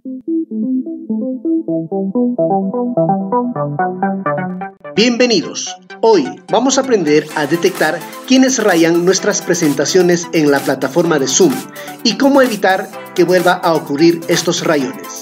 Bienvenidos. Hoy vamos a aprender a detectar quiénes rayan nuestras presentaciones en la plataforma de Zoom y cómo evitar que vuelva a ocurrir estos rayones.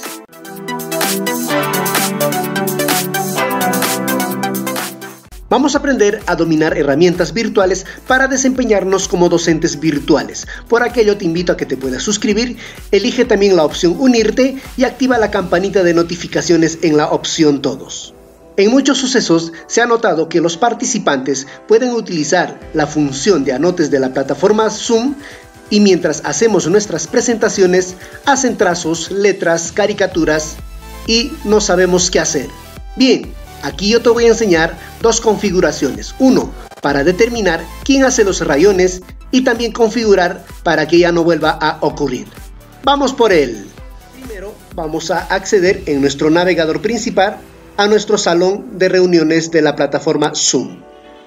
Vamos a aprender a dominar herramientas virtuales para desempeñarnos como docentes virtuales. Por aquello te invito a que te puedas suscribir, elige también la opción unirte y activa la campanita de notificaciones en la opción todos. En muchos sucesos se ha notado que los participantes pueden utilizar la función de anotes de la plataforma Zoom y mientras hacemos nuestras presentaciones hacen trazos, letras, caricaturas y no sabemos qué hacer. Bien. Aquí yo te voy a enseñar dos configuraciones. Uno, para determinar quién hace los rayones y también configurar para que ya no vuelva a ocurrir. Vamos por él. Primero vamos a acceder en nuestro navegador principal a nuestro salón de reuniones de la plataforma Zoom.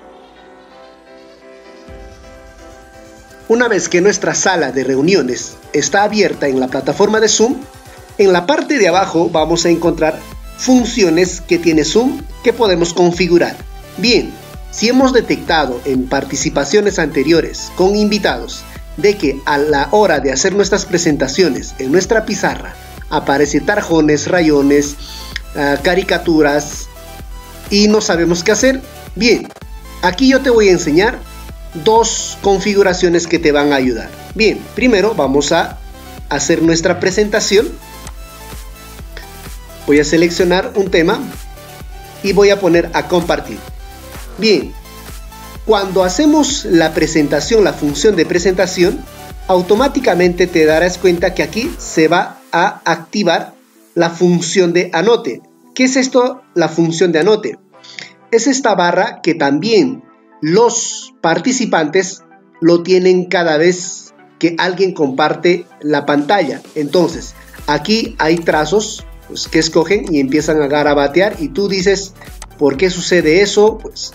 Una vez que nuestra sala de reuniones está abierta en la plataforma de Zoom, en la parte de abajo vamos a encontrar funciones que tiene Zoom que podemos configurar. Bien, si hemos detectado en participaciones anteriores con invitados de que a la hora de hacer nuestras presentaciones en nuestra pizarra aparecen tarjones, rayones, caricaturas y no sabemos qué hacer, bien, aquí yo te voy a enseñar dos configuraciones que te van a ayudar. Bien, primero vamos a hacer nuestra presentación. Voy a seleccionar un tema y voy a poner a compartir. Bien, cuando hacemos la presentación, la función de presentación, automáticamente te darás cuenta que aquí se va a activar la función de anote. ¿Qué es esto, la función de anote? Es esta barra que también los participantes lo tienen cada vez que alguien comparte la pantalla. Entonces, aquí hay trazos que escogen y empiezan a garabatear y tú dices, ¿por qué sucede eso? Pues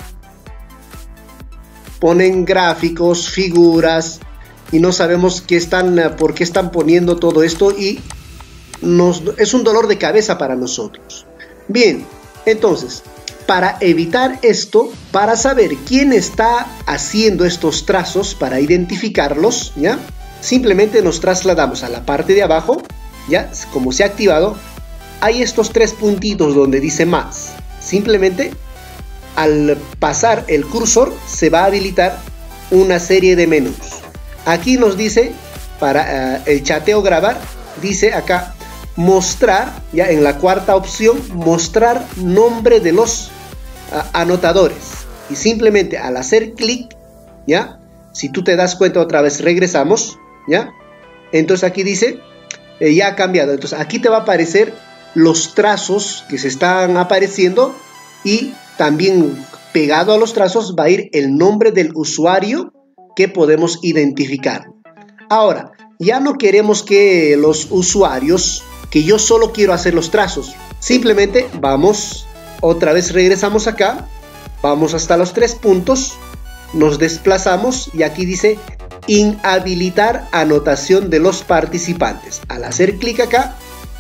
ponen gráficos, figuras y no sabemos por qué están poniendo todo esto y es un dolor de cabeza para nosotros. Bien, entonces, para evitar esto, para saber quién está haciendo estos trazos, para identificarlos, ¿ya? Simplemente nos trasladamos a la parte de abajo, ¿ya? Como se ha activado, hay estos tres puntitos donde dice más. Simplemente al pasar el cursor se va a habilitar una serie de menús. Aquí nos dice para el chateo grabar, dice acá mostrar, ya en la cuarta opción, mostrar nombre de los anotadores. Y simplemente al hacer clic, ya, si tú te das cuenta otra vez regresamos, ya, entonces aquí dice ya ha cambiado. Entonces aquí te va a aparecer los trazos que se están apareciendo y también pegado a los trazos va a ir el nombre del usuario que podemos identificar. Ahora, ya no queremos que los usuarios, que yo solo quiero hacer los trazos. Simplemente vamos, otra vez regresamos acá, vamos hasta los tres puntos, nos desplazamos y aquí dice inhabilitar anotación de los participantes. Al hacer clic acá,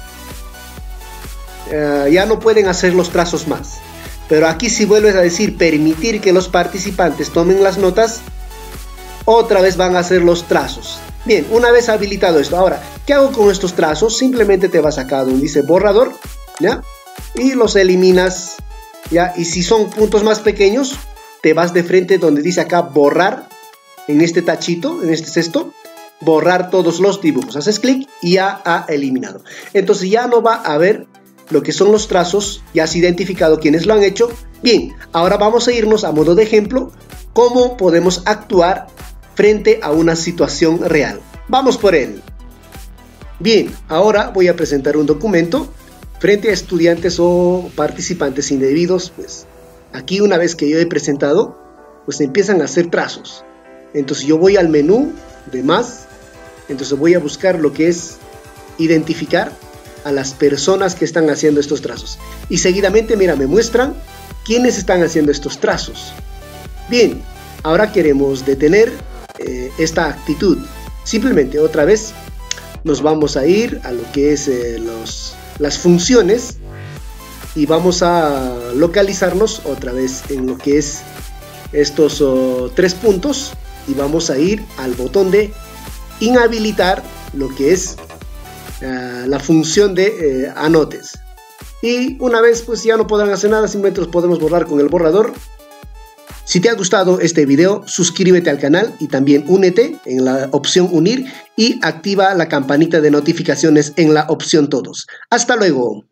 ya no pueden hacer los trazos más. Pero aquí si vuelves a decir permitir que los participantes tomen las notas, otra vez van a hacer los trazos. Bien, una vez habilitado esto, ahora, ¿qué hago con estos trazos? Simplemente te vas acá donde dice borrador, ¿ya? Y los eliminas, ¿ya? Y si son puntos más pequeños, te vas de frente donde dice acá borrar, en este tachito, en este cesto, borrar todos los dibujos. Haces clic y ya ha eliminado. Entonces ya no va a haber lo que son los trazos, ya has identificado quiénes lo han hecho. Bien, ahora vamos a irnos a modo de ejemplo, cómo podemos actuar frente a una situación real. Vamos por él. Bien, ahora voy a presentar un documento frente a estudiantes o participantes indebidos. Pues aquí una vez que yo he presentado, pues empiezan a hacer trazos. Entonces yo voy al menú de más, entonces voy a buscar lo que es identificar a las personas que están haciendo estos trazos y seguidamente, mira, me muestran quiénes están haciendo estos trazos. Bien, ahora queremos detener esta actitud. Simplemente otra vez nos vamos a ir a lo que es las funciones y vamos a localizarnos otra vez en lo que es estos 3 puntos y vamos a ir al botón de inhabilitar lo que es la función de anotes. Y una vez pues ya no podrán hacer nada, simplemente los podemos borrar con el borrador. Si te ha gustado este video, suscríbete al canal y también únete en la opción unir y activa la campanita de notificaciones en la opción todos. Hasta luego.